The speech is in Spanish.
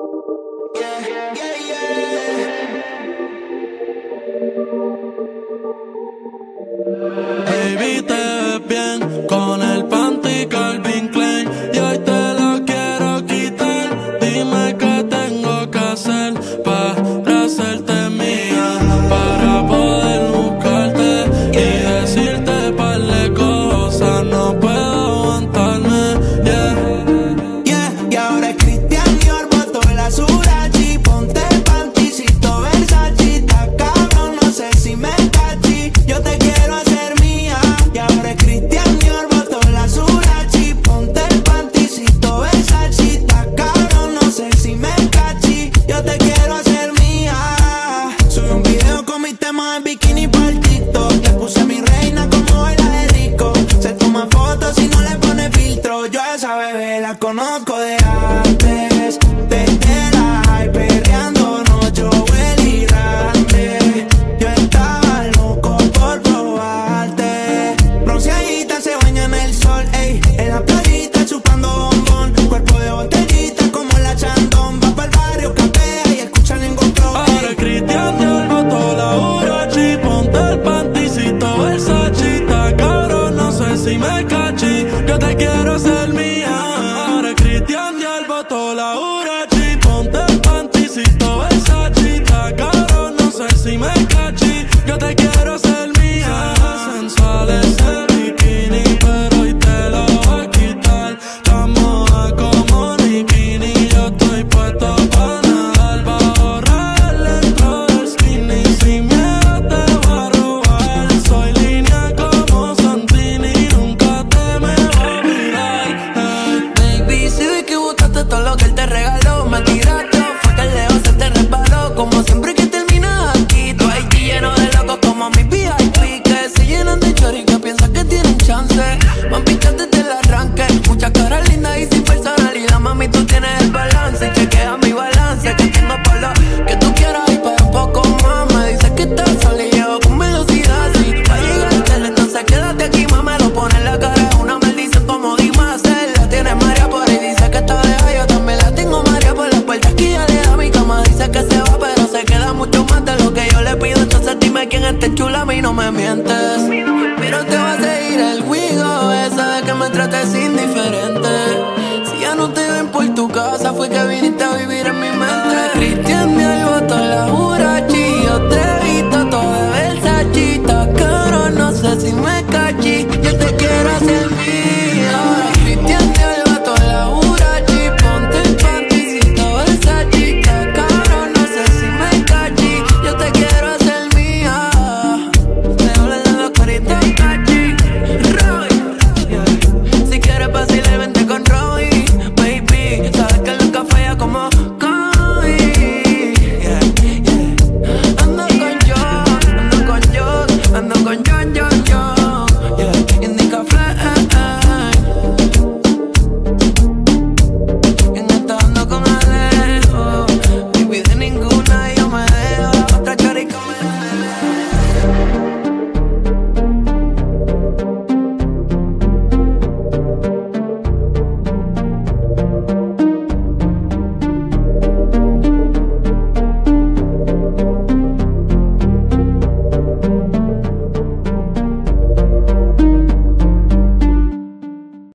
Yeah, yeah, yeah. Baby, te ves bien con el panty Calvin Klein y hoy te lo quiero quitar. Dime qué tengo que hacer para hacerte mía, para poder buscarte y decirte par de cosas. No puedo aguantarme, yeah. Yeah, y ahora es Christian Dior, botó la Surachi. Ponte el panticito Versace, está cabrón, no sé si me cachí. Yo te quiero hacer mía. Y ahora es Christian Dior, botó la Surachi. Ponte el panticito Versace, está cabrón, no sé si me cachí. Yo te quiero hacer mía. Subí un video con mi tema en bikini para el TikTok. Le puse a mi reina como baila de rico. Se toma fotos y no le pone filtro. Yo a esa bebé la conozco de antes, desde la high perreándonos, yo el Randy. Yo estaba loco por probarte. Bronceadita se baña en el sol, ey. En la playita chupando bombón. Cuerpo de botellita como la Chandon. Va pa'l barrio, capea y escucha Ningún Flow. Ahora Cristian Dior botó la Urachi. Ponte el panticito Versace, está cabrón, no sé si me cachí. Yo te quiero hacer mía. Ahora Cristian Dior botó la Urachi. Ponte el panticito Versace, está cabrón, no sé si me cachí. Yo te quiero hacer mía. Sensual ese bikini, pero hoy te lo voy a quitar. Tan moda como Nikini, yo estoy puesto pa' nadar. Va a ahorrar dentro del skinny, sin miedo te voy a robar. Soy línea como Santini, nunca te me voy a olvidar. Baby, si vi que botaste todo lo que él te regaló, me tiraste, fue que el leo se te resbaló. Como siempre que terminas aquí, tu IG lleno de locos como mi VIP, que se llenan de chori que piensan que tienen chance. Mami, desde el arranque, muchas caras lindas y sin personalidad. Mami, tú tienes el balance, chequea mi balance, que tengo por lo que tú quieras y para un poco más. Me dices que estás sola y llevo con velocidad, sí, va a llegar, entonces quédate aquí, mamá, lo pone en la cara, es una maldición como Dimas. Él la tiene María por ahí, dice que está lejos, yo también la tengo María por las puertas que ya le da mi cama. Dice que se va, pero se queda mucho más de lo que yo le pido. Entonces dime quién esté chula, a mí no me mientes. Pero te va a seguir el juego ese de que me trates indiferente. Si ya no te ven por tu casa, fue que viniste a vivir en mi mente. Cristian me botó la Urachi, yo te he visto todo de Versace, está caro, no sé si me cachí. Yo te quiero hacer mi